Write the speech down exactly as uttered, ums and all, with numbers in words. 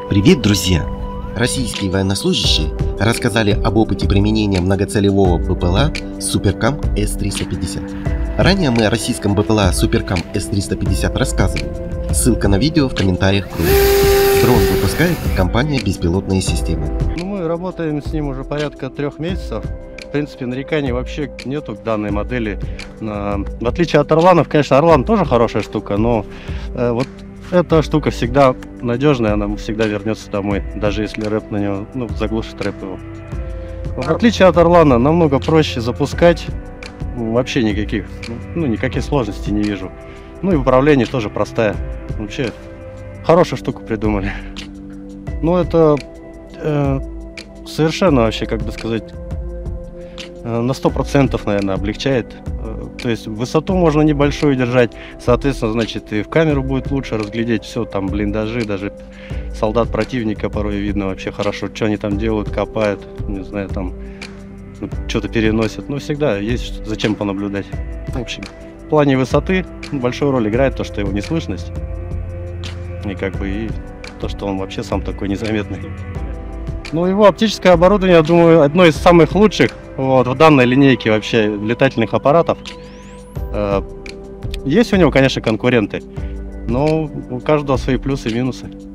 Привет, друзья! Российские военнослужащие рассказали об опыте применения многоцелевого БПЛА Суперкам эс триста пятьдесят. Ранее мы о российском БПЛА Суперкам эс триста пятьдесят рассказывали. Ссылка на видео в комментариях к ролику. Дрон выпускает компания «Беспилотные системы». Ну, мы работаем с ним уже порядка трех месяцев. В принципе, нареканий вообще нету к данной модели. В отличие от Орланов, конечно, Орлан тоже хорошая штука, но э, вот эта штука всегда надежная, она всегда вернется домой, даже если рэп на него, ну, заглушит рэп его. В отличие от Орлана, намного проще запускать, вообще никаких, ну, никаких сложностей не вижу. Ну и управление тоже простая. Вообще, хорошую штуку придумали. Ну, это э, совершенно вообще, как бы сказать, э, на сто процентов, наверное, облегчает. Э, то есть высоту можно небольшую держать, соответственно, значит, и в камеру будет лучше разглядеть все, там блиндажи, даже солдат противника порой видно вообще хорошо, что они там делают, копают, не знаю, там ну, что-то переносят. Но всегда есть зачем понаблюдать. В общем, в плане высоты большую роль играет то, что его неслышность. И как бы и то, что он вообще сам такой незаметный. Ну, его оптическое оборудование, я думаю, одно из самых лучших вот, в данной линейке вообще летательных аппаратов. Есть у него, конечно, конкуренты, но у каждого свои плюсы и минусы.